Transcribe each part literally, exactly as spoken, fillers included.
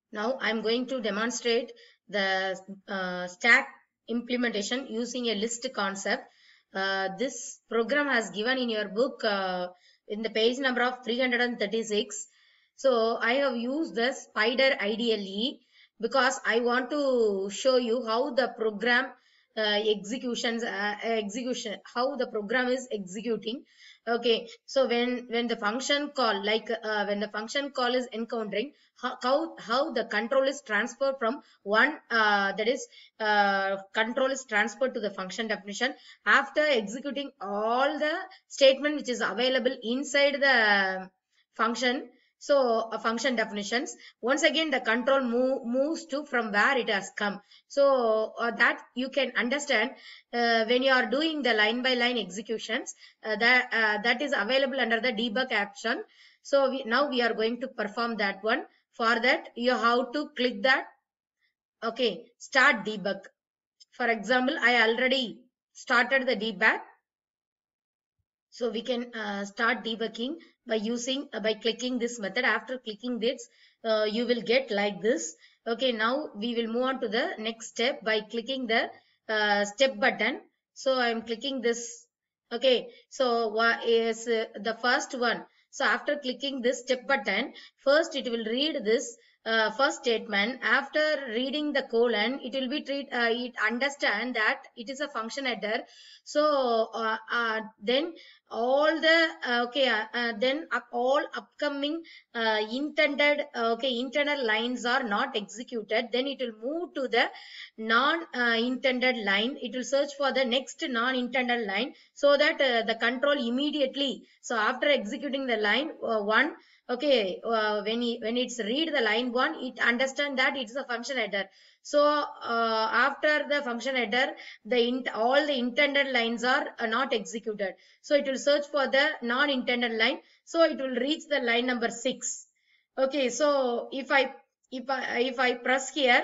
Now I'm going to demonstrate the uh, stack implementation using a list concept. Uh, this program has given in your book uh, in the page number of three hundred thirty-six. So I have used the Spider I D L E because I want to show you how the program uh, executions uh, execution how the program is executing. Okay, so when when the function call like uh, when the function call is encountering, how how, how the control is transferred from one uh, that is uh, control is transferred to the function definition after executing all the statement which is available inside the function. So uh, function definitions, once again the control move, moves to from where it has come. So uh, that you can understand uh, when you are doing the line by line executions, uh, that uh, that is available under the debug action. So we, now we are going to perform that one. For that you have to click that, okay, start debug. For example, I already started the debug. So we can uh, start debugging by using uh, by clicking this method. After clicking this, uh, you will get like this. Okay, now we will move on to the next step by clicking the uh, step button. So I am clicking this. Okay, so what is uh, the first one? So after clicking this step button, first it will read this uh, first statement. After reading the colon, it will be treat uh, it understand that it is a function header. So uh, uh, then all the uh, okay uh, uh, then up, all upcoming uh, intended uh, okay internal lines are not executed. Then it will move to the non uh, intended line. It will search for the next non intended line, so that uh, the control immediately, so after executing the line uh, one, okay, uh, when he, when it's read the line one, it understand that it's a function header. So uh, after the function header, the int, all the intended lines are uh, not executed. So it will search for the non-intended line. So it will reach the line number six. Okay, so if I if I if I press here,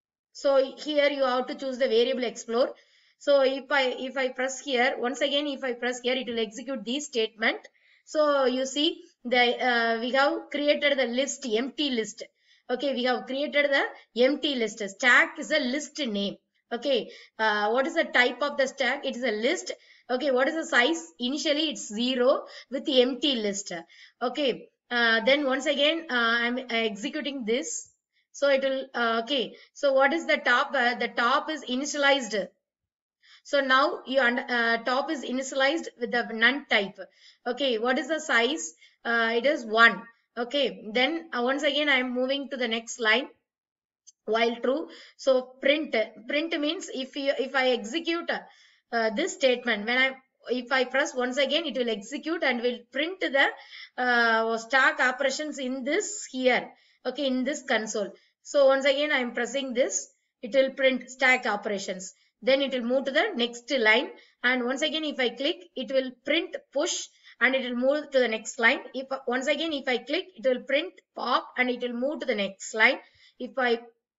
so here you have to choose the variable explore. So if I if I press here, once again if I press here, it will execute this statement. So you see the uh, we have created the list, empty list. Okay, we have created the empty list. Stack is a list name. Okay, uh, what is the type of the stack? It is a list. Okay, what is the size? Initially it's zero with the empty list. Okay, uh, then once again uh, I'm executing this. So it will uh, okay, so what is the top? Uh, the top is initialized. So now you uh, top is initialized with the none type. Okay, what is the size? Uh, it is one. Okay, then uh, once again I am moving to the next line. While true, so print print means if you if I execute uh, this statement, when I if I press once again, it will execute and will print the uh, stack operations in this here. Okay, in this console. So once again I am pressing this, it will print stack operations. Then it will move to the next line, and once again if I click, it will print push and it will move to the next line. If once again if I click, it will print pop and it will move to the next line. If I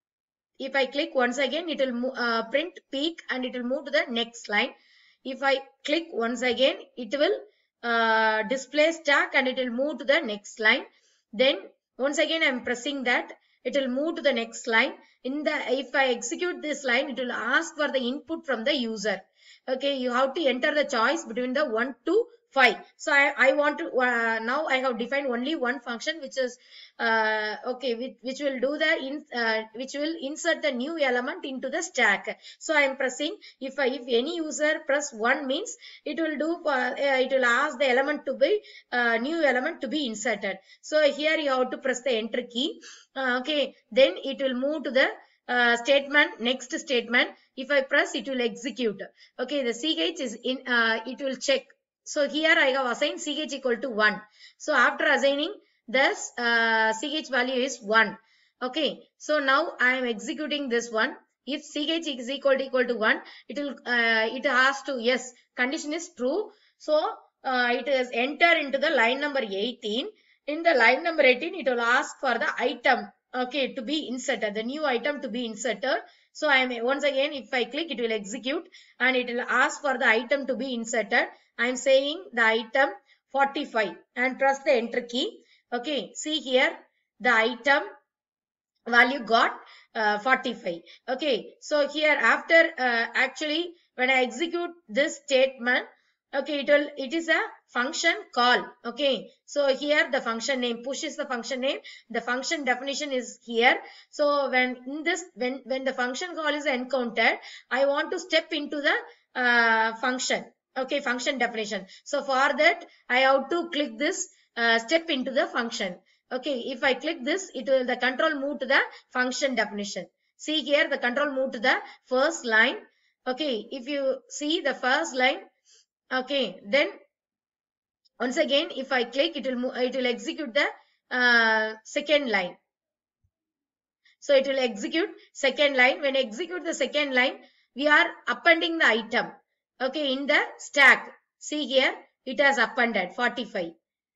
if I click once again, it will uh, print peak and it will move to the next line. If I click once again, it will uh, display stack and it will move to the next line. Then once again I am pressing that, it will move to the next line. In the if I execute this line, it will ask for the input from the user. Okay, you have to enter the choice between the one to five. So I, I want to uh, now I have defined only one function, which is uh, okay, which, which will do the in uh, which will insert the new element into the stack. So I am pressing, if I, if any user press one means it will do uh, it will ask the element to be uh, new element to be inserted. So here you have to press the enter key. Uh, okay, then it will move to the uh, statement, next statement. If I press, it will execute. Okay, the C H is in uh, it will check. So here I have assigned C H equal to one. So after assigning, thus uh, C H value is one. Okay, so now I am executing this one. If C H is equal to equal to one, it will uh, it has to, yes, condition is true. So uh, it is enter into the line number eighteen. In the line number eighteen, it will ask for the item, okay, to be inserted, the new item to be inserted. So I am once again, if I click, it will execute and it will ask for the item to be inserted. I am saying the item forty-five and press the enter key. Okay, see here the item value got uh, forty-five. Okay, so here after uh, actually when I execute this statement, okay, it will it is a function call. Okay, so here the function name, push is the function name, the function definition is here. So when in this when when the function call is encountered, I want to step into the uh, function. Okay, function definition. So for that I have to click this uh, step into the function. Okay, if I click this, it will the control move to the function definition. See here, the control move to the first line. Okay, if you see the first line, okay, then once again, if I click, it will move, it will execute the uh, second line. So it will execute second line. When I execute the second line, we are appending the item. Okay, in the stack. See here, it has appended forty-five.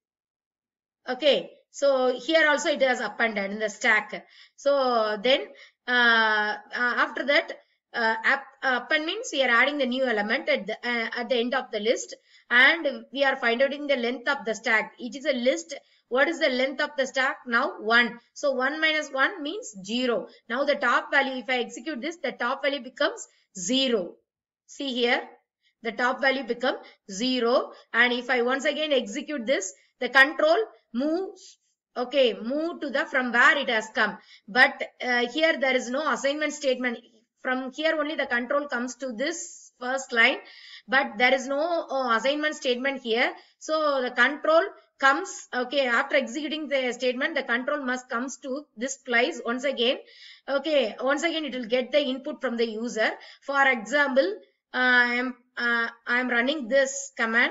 Okay, so here also it has appended in the stack. So then uh, uh, after that uh, app, append means we are adding the new element at the, uh, at the end of the list, and we are finding the length of the stack. It is a list. What is the length of the stack? Now one. So one minus one means zero. Now the top value, if I execute this, the top value becomes zero. See here, the top value become zero. And if I once again execute this, the control moves, okay, move to the from where it has come. But uh, here there is no assignment statement. From here only the control comes to this first line, but there is no uh, assignment statement here. So the control comes, okay, after executing the statement, the control must comes to this place once again. Okay, once again it will get the input from the user. For example, uh, I am uh, I am running this command.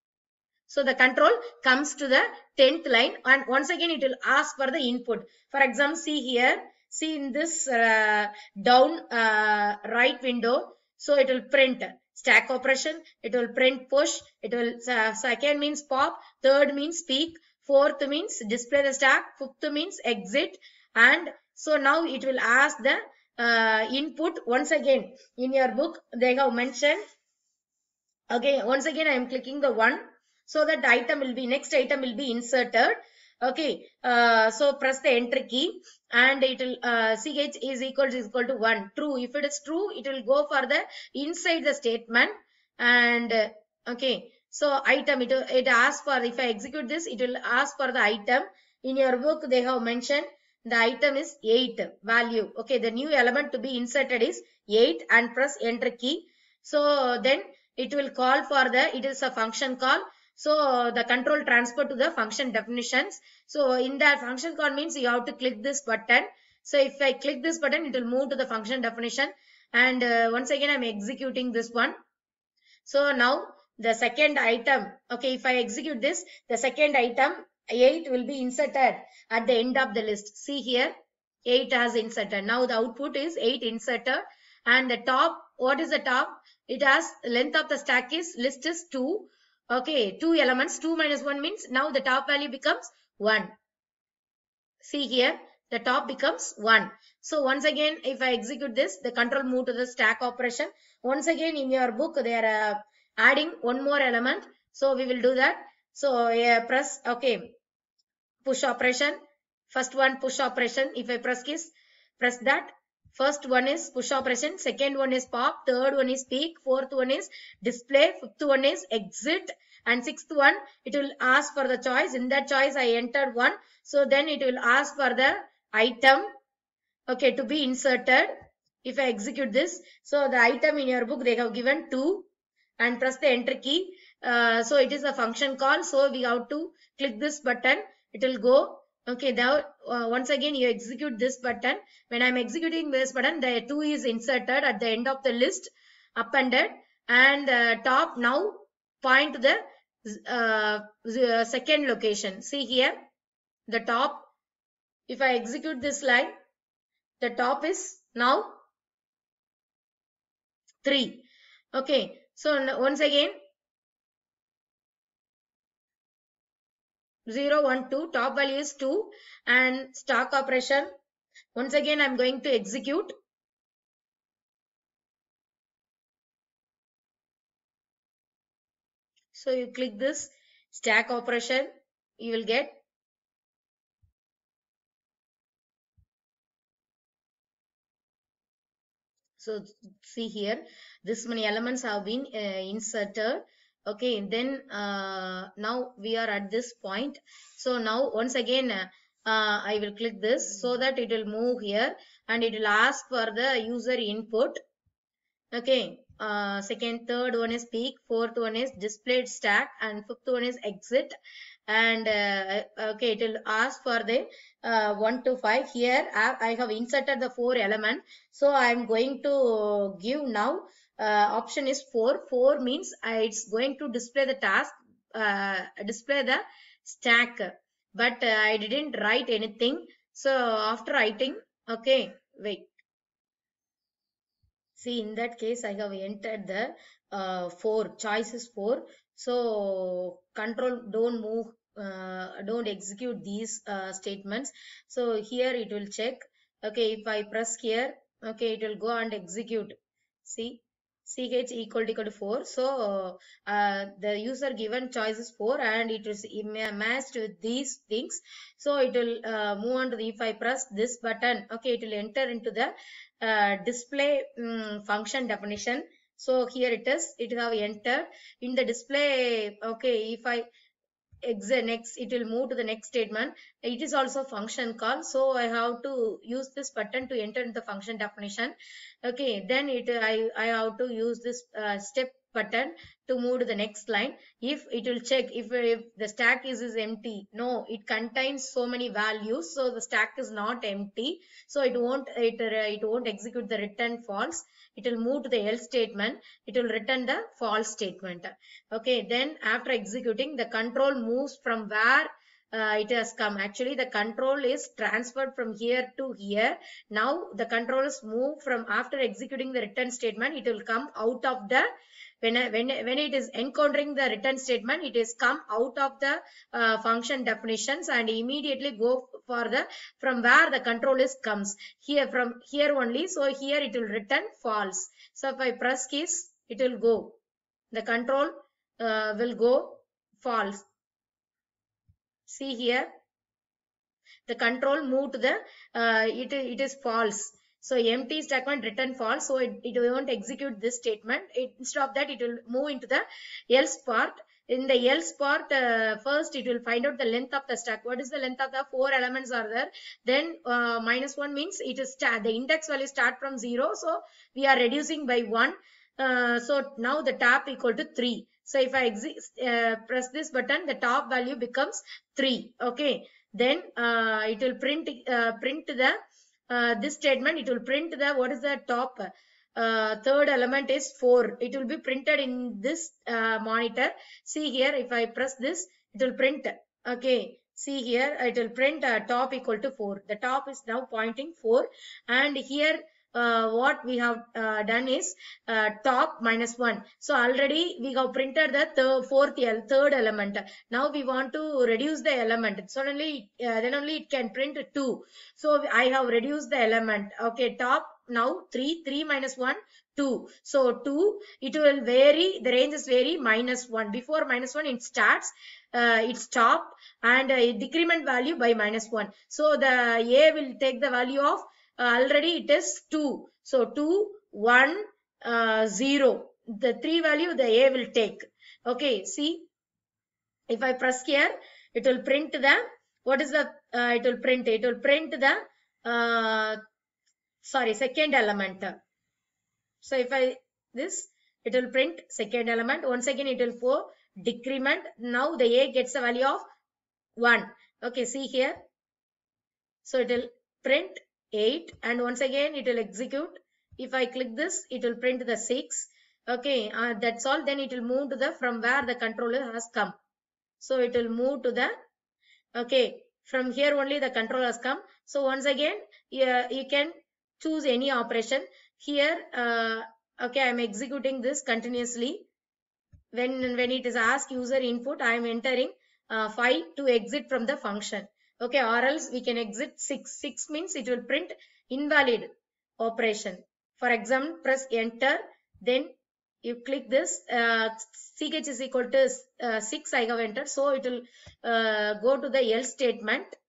So the control comes to the tenth line, and once again it will ask for the input. For example, see here, see in this uh, down uh, right window, so it will print stack operation, it will print push, it will uh, second means pop, third means speak, fourth means display the stack, fifth means exit, and so now it will ask the uh, input once again. In your book they have mentioned. Okay, once again I am clicking the one, so that the item will be, next item will be inserted. Okay, uh, so press the enter key, and it will uh, ch is equal to is equal to one, true. If it is true, it will go for the inside the statement. And uh, okay, so item, it, it asks for, if I execute this, it will ask for the item. In your book they have mentioned the item is eight value. Okay, the new element to be inserted is eight, and press enter key. So then it will call for the, it is a function call. So the control transfer to the function definitions. So in that function call means you have to click this button. So if I click this button, it will move to the function definition. And uh, once again, I'm executing this one. So now the second item, okay, if I execute this, the second item eight will be inserted at the end of the list. See here, eight has inserted. Now the output is eight inserted, and the top, what is the top? It has length of the stack is list is two. Okay, two elements, two minus one means now the top value becomes one. See here, the top becomes one. So once again, if I execute this, the control move to the stack operation. Once again, in your book, they are uh, adding one more element. So we will do that. So uh, press, okay, push operation. First one, push operation. If I press this, press that. First one is push operation, second one is pop, third one is speak, fourth one is display, fifth one is exit, and sixth one, it will ask for the choice. In that choice, I entered one. So then it will ask for the item, okay, to be inserted. If I execute this, so the item in your book, they have given two, and press the enter key. Uh, so it is a function call. So we have to click this button. It will go. Okay, now uh, once again you execute this button. When I'm executing this button, the two is inserted at the end of the list, appended, and uh, top now point to the uh, the second location. See here, the top. If I execute this line, the top is now three. Okay, so once again, zero, one, two, top value is two, and stack operation. Once again, I'm going to execute. So you click this stack operation, you will get So see here, this many elements have been uh, inserted. Okay, then uh, now we are at this point. So now once again uh, uh, I will click this so that it will move here and it will ask for the user input. Okay, uh, second, third one is peak, fourth one is displayed stack, and fifth one is exit. And uh, okay, it will ask for the uh, one to five. Here I have inserted the four element, so I am going to give now uh, option is four. Four means uh, it's going to display the task, uh, display the stack, but uh, I didn't write anything. So after writing, okay, wait. See, in that case, I have entered the uh, four, choices four. So control don't move, uh, don't execute these uh, statements. So here it will check. Okay, if I press here, okay, it will go and execute. See, ch equal to equal to four. So uh, the user given choices four and it is matched with these things. So it will uh, move on to the, if I press this button, okay, it will enter into the uh, display um, function definition. So here it is, it have entered in the display. Okay, if I exit next, it will move to the next statement. It is also function call, so I have to use this button to enter in the function definition. Okay, then it I, I have to use this uh, step button to move to the next line. If it will check if, if the stack is, is empty, no, it contains so many values, so the stack is not empty, so it won't it, it won't execute the return false. It will move to the else statement, it will return the false statement. Okay, then after executing, the control moves from where uh, it has come. Actually, the control is transferred from here to here. Now the control is moved from, after executing the return statement, it will come out of the, when, when, when it is encountering the return statement, it is come out of the uh, function definitions and immediately go for the, from where the control is comes. Here, from here only, so here it will return false. So if I press keys, it will go. The control uh, will go false. See here, the control moved to the, uh, it, it is false. So empty statement return false, so it, it won't execute this statement. It, instead of that, it will move into the else part. In the else part, uh, first it will find out the length of the stack. What is the length of the four elements are there? Then uh, minus one means it is start, the index value start from zero, so we are reducing by one. Uh, so now the top equal to three. So if I uh, press this button, the top value becomes three. Okay, then uh, it will print uh, print the uh, this statement. It will print the, what is the top uh, third element is four. It will be printed in this uh, monitor. See here, if I press this, it will print. Okay, see here, it will print uh, top equal to four. The top is now pointing four, and here Uh, what we have uh, done is uh, top minus one. So already we have printed the third, fourth, third element. Now we want to reduce the element. Suddenly, uh, then only it can print two. So I have reduced the element. Okay, top now three, three minus one, two. So two, it will vary. The range is vary minus one. Before minus one, it starts. Uh, it stop and uh, decrement value by minus one. So the A will take the value of, Uh, already it is two. So two, one, uh, zero. The three value the A will take. Okay, see, if I press here, it will print the, what is the, uh, it will print, it will print the, uh, sorry, second element. So if I, this, it will print second element. Once again, it will go decrement. Now the A gets the value of one. Okay, see here. So it will print eight, and once again it will execute. If I click this, it will print the six. Okay, uh, that's all. Then it will move to the, from where the controller has come. So it will move to the, okay, from here only the control has come. So once again, yeah, you can choose any operation here. Uh, okay, I am executing this continuously. When when it is asked user input, I am entering uh, five to exit from the function. Okay, or else we can exit six. six means it will print invalid operation. For example, press enter, then you click this, uh, ch is equal to uh, six, I have entered. So it will uh, go to the else statement.